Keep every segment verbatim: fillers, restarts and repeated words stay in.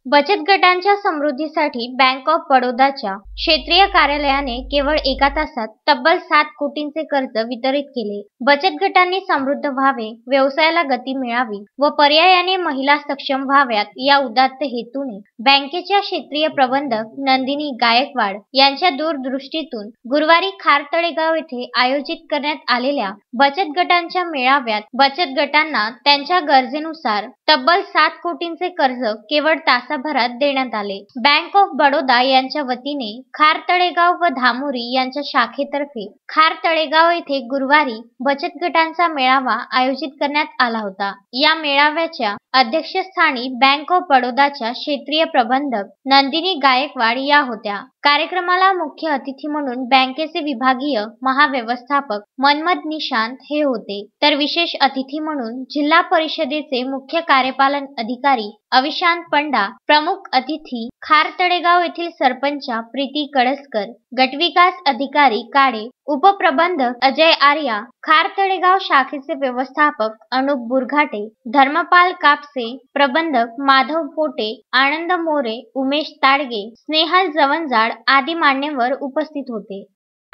बचत गटांच्या समृद्धीसाठी बँक ऑफ बडोदाच्या क्षेत्रीय कार्यालयाने केवळ एका तासात तब्बल सात कोटींचे कर्ज वितरित केले। बचत गटांनी समृद्ध व्हावे, व्यवसायाला गती मिळावी व पर्यायाने महिला सक्षम व्हाव्यात या उदात्त हेतूने बँकेच्या क्षेत्रीय प्रबंधक नंदिनी गायकवाड यांच्या दूरदृष्टीतून गुरुवारी खारतळेगाव येथे आयोजित करण्यात आलेल्या बचत गटांच्या मेळाव्यात बचत गटांना त्यांच्या गरजेनुसार तब्बल सात कोटींचे कर्ज केवळ तासाभरात देण्यात आले। बँक ऑफ बडोदा यांच्या वतीने खारतळेगाव व धामोरी यांच्या शाखेतर्फे खारतळेगाव येथे गुरुवारी बचत गटांचा मेळावा आयोजित करण्यात आला होता। या मेळाव्याच्या अध्यक्षस्थानी बँक ऑफ बडोदाच्या क्षेत्रीय प्रबंधक नंदिनी गायकवाड या होत्या। कार्यक्रमाला मुख्य अतिथी म्हणून बँकेचे विभागीय महाव्यवस्थापक मनमथ निशांत हे होते, तर विशेष अतिथी म्हणून जिल्हा परिषदेचे मुख्य कार्यपालन अधिकारी अविशांत पंडा, प्रमुख अतिथी खारतळेगाव येथील सरपंचा प्रीती कळसकर, गटविकास अधिकारी काळे, उपप्रबंधक अजय आर्या, खारतळेगाव शाखेचे व्यवस्थापक अनुप बुरघाटे, धर्मपाल कापसे, प्रबंधक माधव पोटे, आनंद मोरे, उमेश ताडगे, स्नेहल जवंजाड आदी मान्यवर उपस्थित होते।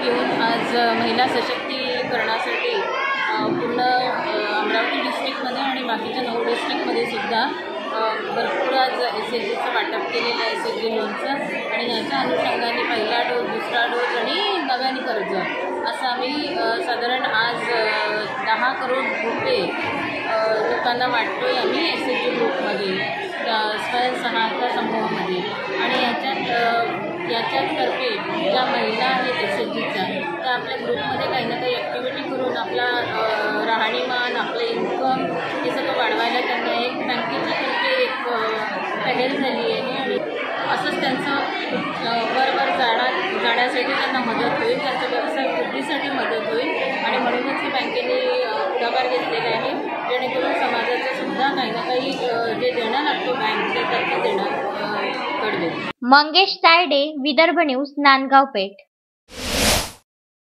आज महिला सशक्तीकरणासाठी पूर्ण अमरावती डिस्ट्रिक्टमध्ये आणि बाकीच्या नऊ डिस्ट्रिक्टमध्ये सुद्धा भरपूर आज एस एच जीचं वाटप केलेलं आहे, एस एच जी लोनचं, आणि याच्या अनुषंगाने पहिला डोस, दुसरा डोस आणि नव्याने कर्ज असं आम्ही साधारण आज दहा करोड रुपये लोकांना वाटतोय आम्ही एस एच जी ग्रुपमध्ये, स्वयंसहायता समूहामध्ये। आणि याच्यात याच्यातर्फे ज्या महिला आहेत एस एच जीच्या, त्या आपल्या ग्रुपमध्ये काही ना काही ॲक्टिव्हिटी करून आपला राहणीमान, आपलं इन्कम हे सगळं वाढवायला त्यांना एक बँकेच्या तर्फे एक पहल झाली आहे, आणि असंच त्यांचं वर वर जाणा जाण्यासाठी त्यांना मदत होईल, त्यांच्या व्यवसाय वृद्धीसाठी मदत होईल, आणि म्हणूनच ही बँकेने पुढाकार घेतलेला आहे, जेणेकरून समाजाचं सुद्धा काही ना काही जे देणं लागतो बँक ते त्याचं देणं कळवेल। मंगेश तायडे, विदर्भ न्यूज, नांदगाव पेठ।